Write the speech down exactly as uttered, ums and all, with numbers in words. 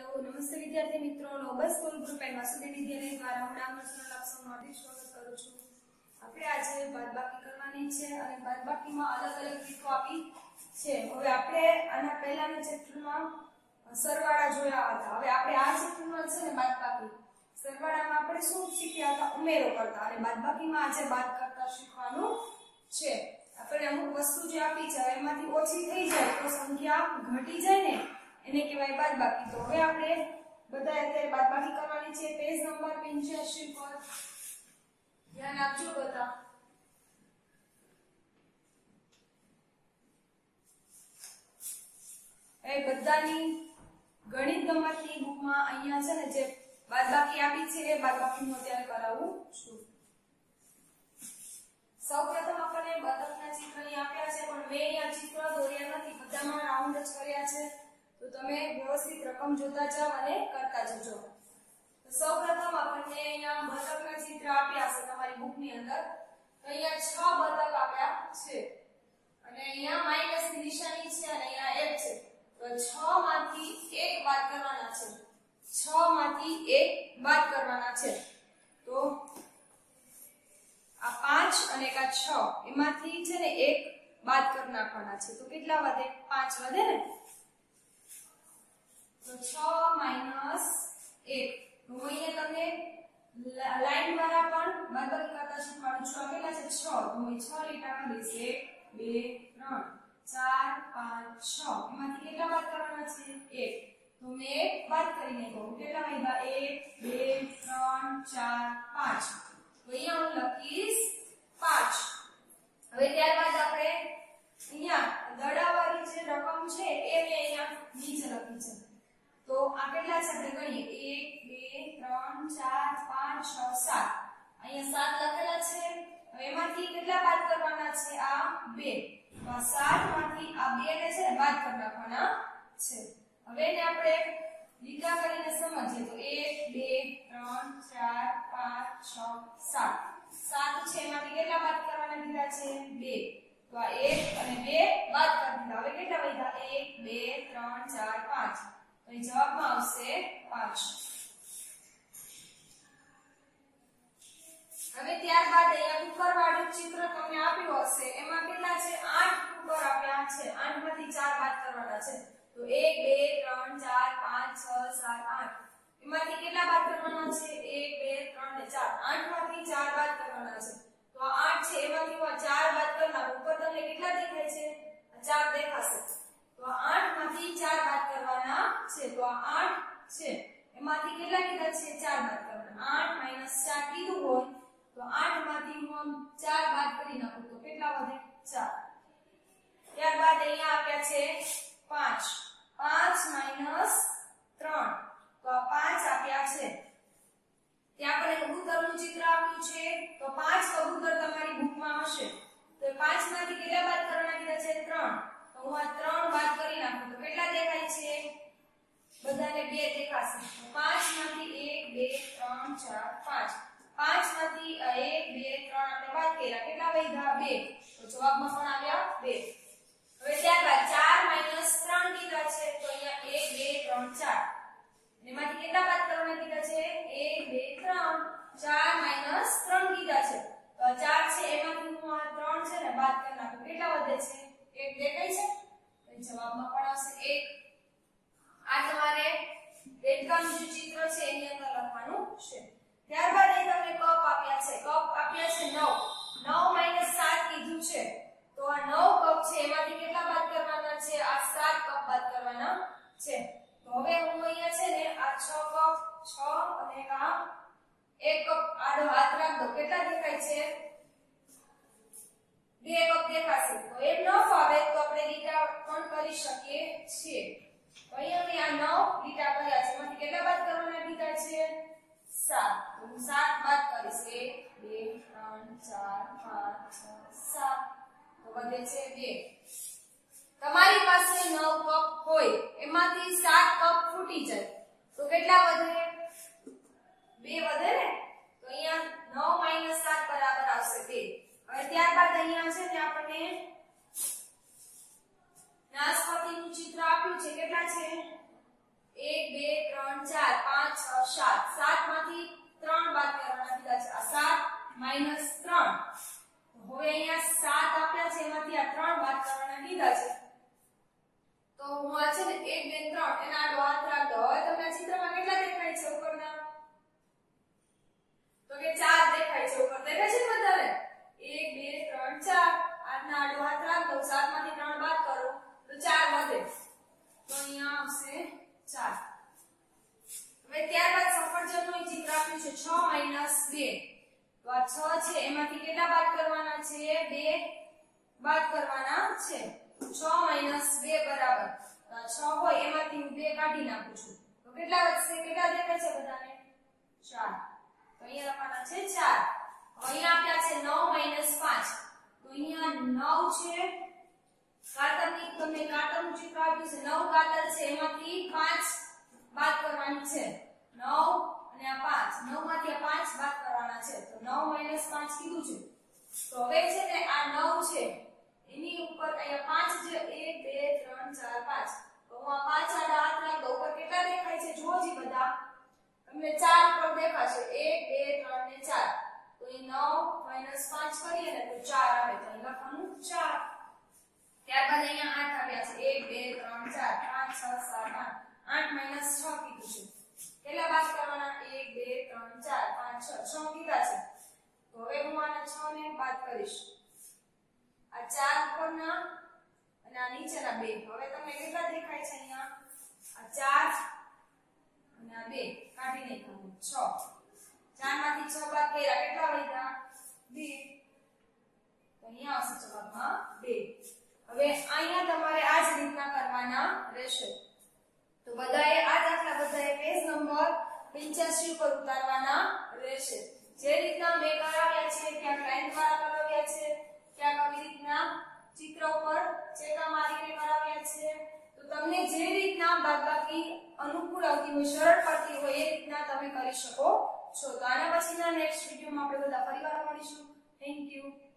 નમસ્તે વિદ્યાર્થી મિત્રો, noble school group and Vasudev Vidyalaya દ્વારા હું ડામરસના લક્ષણનું હાર્દિક સ્વાગત કરું છું. આપણે આજે બાદબાકી કરવાની છે અને બાદબાકીમાં અલગ અલગ રીતો આપી છે. હવે આપણે આના પહેલાના ચેપ્ટરમાં સરવાળા જોયા હતા. હવે આપણે આ ચેપ્ટરમાં છે ને બાદબાકી, સરવાળામાં આપણે શું શીખ્યા હતા? ઉમેરો કરતા, અને બાદબાકીમાં આજે બાદ કરતા શીખવાનું છે. આપણે અમુક વસ્તુ જે આપી છે એમાંથી ઓછી થઈ જાય તો સંખ્યા ઘટી જાય ને એને કહેવાય બાદબાકી. તો હવે આપણે બધા અત્યારે બાદબાકી કરવાની છે. પેજ નંબર પંચ્યાસી પર ધ્યાન આપજો બધા. એ બધાની ગણિત ગમતની બુકમાં અહીંયા છે ને જે બાદબાકી આપી છે એ બાદબાકીનું અત્યારે કરાવું છું. સૌપ્રથમ આપણને બતકના ચિત્ર અહીં આપ્યા છે, પણ મેં અહીંયા ચિત્ર દોર્યા નથી, બધામાં રાઉન્ડ જ કર્યા છે. તો તમે વ્યવસ્થિત રકમ જોતા જાવ અને કરતા જજો. તો સૌપ્રથમ આપણને અહીંયા બતકના ચિત્ર આપ્યા છે તમારી બુકની અંદર. તો અહીંયા છ બતક આપ્યા છે અને અહીંયા માઈનસ ની નિશાની છે અને અહીંયા એક છે. તો છ માંથી એક બાદ કરવાના છે. છ માંથી એક બાદ કરવાના છે. તો આ પાંચ અને આ છ એમાંથી છે ને એક બાદ કરી નાખવાના છે. તો કેટલા વધે? પાંચ વધે ને. તો છ માઈનસ એક. હું અહીંયા તમને લાઈન દ્વારા પણ બાદબાકી કરતા શીખવાડું છું. આ કેટલા છે? છ. તો હું છ લીટા કરીશ. એક, બે, ત્રણ, ચાર, પાંચ, છ. એમાંથી કેટલા બાદ કરવાના છે? એક. તો મેં એક બાદ કરીને કહું. કેટલા વધ્યા? એક, બે, ત્રણ, ચાર, પાંચ. તો અહીંયા હું લખીશ પાંચ. હવે ત્યારબાદ આપણે અહીંયા દડાવાળી જે રકમ છે એ મેં અહીંયા નીચે લખી છે. તો આ કેટલા છે આપણે ગણીએ. એક, બે, ત્રણ, ચાર, પાંચ, છ, સાત. અહીંયા સાત લખેલા છે. હવે એમાંથી કેટલા બાદ કરવાના છે? આ બે. તો આ સાત માંથી આ બે ને છે બાદ કરી નાખવાના છે. હવે એને આપણે લીટા કરીને સમજીએ. તો એક, બે, ત્રણ, ચાર, પાંચ, છ, સાત. સાત છે એમાંથી કેટલા બાદ કરવાના કીધા છે? બે. તો આ એક અને બે બાદ કરી દીધા. હવે કેટલા વધ્યા? એક, બે, ત્રણ, ચાર, પાંચ. તો એ જવાબમાં આવશે પાંચ. હવે ત્યારબાદ અહીંયા કુકર વાળું ચિત્ર તમને આપ્યું હશે. એમાં કેટલા છે? આઠ કુકર આપ્યા છે. આઠ માંથી ચાર બાદ કરવાના છે. તો એક, બે, ત્રણ, ચાર, પાંચ, છ, સાત, આઠ. એમાંથી કેટલા બાદ કરવાના છે? એક, બે, ત્રણ ને ચાર. આઠ માંથી ચાર બાદ કરવાના છે. તો આ આઠ છે એમાંથી હું ચાર બાદ કરનાર. ઉપર તમને કેટલા દેખાય છે? ચાર દેખાશે. તો આ આઠ માંથી ચાર બાદ કરવાના છે. તો આ આઠ છે એમાંથી કેટલા કીધા છે? ચાર બાદ કરવાના. આઠ માઈનસ ચાર કીધું હોય તો આઠ માંથી હું ચાર બાદ કરી નાખું તો કેટલા વધે? ચાર. ત્યારબાદ અહીંયા આપ્યા છે પાંચ. પાંચ માઈનસ ત્રણ. તો આ પાંચ આપ્યા છે. ત્યાં પણ કબૂતરનું ચિત્ર આપ્યું છે. તો પાંચ કબૂતર તમારી બુકમાં હશે. તો પાંચ માંથી કેટલા બાદ કરવાના કીધા છે? ત્રણ. તો હું આ ત્રણ બાદ કરી નાખું તો કેટલા દેખાય છે? બધાને બે દેખાશે. તો પાંચ માંથી એક, બે, ત્રણ, ચાર, પાંચ. પાંચ માંથી એક, બે, ત્રણ આપણે બાદ કર્યા. કેટલા વધ્યા? બે. તો જવાબમાં પણ આવ્યા બે. હવે ત્યારબાદ ચાર માઈનસ ત્રણ કીધા છે. તો અહીંયા એક, બે, ત્રણ, ચાર. એમાંથી કેટલા બાદ કરવાના કીધા છે? એક, બે, ત્રણ. ચાર માઈનસ ત્રણ કીધા છે. તો ચાર છે એમાંથી હું આ ત્રણ છે ને બાદ કરી નાખું. કેટલા વધે છે? એક દેખાય છે. તો જવાબમાં પણ આવશે એક. આ તમારે રેખાનું જે ચિત્ર છે એની અંદર લખવાનું છે. ત્યારબાદ અહીં તમને કપ આપ્યા છે. કપ આપ્યા છે નવ. નવ માઈનસ સાત કીધું છે. તો આ નવ કપ છે એમાંથી કેટલા બાદ કરવાના છે? આ સાત કપ બાદ કરવાના છે. તો હવે હું અહીંયા છે ને આ છ કપ, છ અને આ એક કપ આડો હાથ રાખ દો. કેટલા દેખાય છે? બે કપ દેખાશે. તો એમ ન ફાવે તો આપણે લીટા પણ કરી શકીએ છીએ. તો અહીંયા મેં આ નવ લીટા કર્યા છે. એમાંથી કેટલા બાદ કરવાના કીધા છે? સાત. તો હું સાત બાદ કરીશ. એક, બે, ત્રણ, ચાર, પાંચ, છ, સાત. તો વધે છે બે. તમારી પાસે નવ કપ હોય એમાંથી સાત કપ ફૂટી જાય તો કેટલા વધે? બે વધે ને. તો અહીંયા નવ માઈનસ સાત બરાબર આવશે બે. હવે ત્યારબાદ અહીંયા છે ને આપણને નાશપતિનું ચિત્ર આપ્યું છે. કેટલા છે? એક, બે, ત્રણ સાત સાત માંથી ત્રણ બાદ કરવાના કીધા છે આ સાત માઈનસ ત્રણ હવે અહીંયા સાત આપ્યા છે એમાંથી આ ત્રણ બાદ કરવાના કીધા છે તો હું આ છે ને એક બે ત્રણ એના આડો હાથ રાખો હવે તમને આ ચિત્રમાં કેટલા દેખાય છે ઉપરના તો કે ચાર દેખાય છે ઉપર દેખાય છે બધાને એક બે ત્રણ ચાર આના આડો હાથ રાખો સાત માંથી ત્રણ બાદ કરો તો ચાર વધે તો અહીંયા આવશે ચાર હવે ત્યારબાદ સફરજનનું ચિત્ર આપ્યું છે છ માઈનસ બે તો આ છ છે એમાંથી કેટલા બાદ કરવાના છે બે બાદ કરવાના છે છ માઈનસ બે બરાબર છ હોય એમાંથી હું બે કાઢી નાખું છું તો કેટલા વધશે કેટલા દેખાય છે બધાને ચાર તો અહીંયા લખવાના છે ચાર અહીંયા આપ્યા છે નવ માઈનસ પાંચ તો અહીંયા નવ છે કાતરની તમને કાતરનું ચિત્ર આપ્યું છે નવ કાતર છે એમાંથી પાંચ બાદ કરવાની છે નવ અને આ પાંચ નવ માંથી આ પાંચ બાદ કરવાના છે તો નવ માઈનસ પાંચ કીધું છે તો હવે છે ને આ નવ છે એની ઉપર અહીંયા પાંચ છે એક બે ત્રણ ચાર પાંચ તો હું આ પાંચ આડા હાથ રાખો ઉપર કેટલા દેખાય છે જુઓ જી બધા તમને ચાર ઉપર દેખાશે એક બે ત્રણ ને ચાર તો એ નવ માઈનસ પાંચ કરીએ ને તો ચાર આવે તો અહીં લખવાનું ચાર ત્યારબાદ અહીંયા આઠ આવ્યા છે એક બે ત્રણ ચાર પાંચ છ સાત આઠ આઠ માઈનસ છ કીધું છે કેટલા બાદ કરવાના એક બે ત્રણ ચાર પાંચ છ છ કીધા છે તો હવે હું આના છ ને બાદ કરીશ આ ચાર ઉપરના અને આ નીચેના બે હવે તમને કેટલા દેખાય છે અહીંયા આ ચાર અને આ બે કાઢી નાખવાનું છ ચાર માંથી છ બાદ કર્યા કેટલા વધ્યા બે તો અહીંયા આવશે જવાબમાં બે હવે અહીંયા તમારે આ જ રીતના કરવાના રહેશે તો બધાએ આ દાખલા બધાએ પેજ નંબર પંચ્યાસી ઉપર ઉતારવાના રહેશે જે રીતના મેં કરાવ્યા છે ક્યાંક લાઈન દ્વારા કરાવ્યા છે ક્યાંક આવી રીતના ચિત્ર ઉપર ચેકા મારીને કરાવ્યા છે તો તમને જે રીતના બાદબાકી અનુકૂળ આવતી હોય સરળ પડતી હોય એ રીતના તમે કરી શકો છો તો આના પછીના નેક્સ્ટ વિડિયોમાં આપણે બધા ફરીવાર મળીશું થેન્ક યુ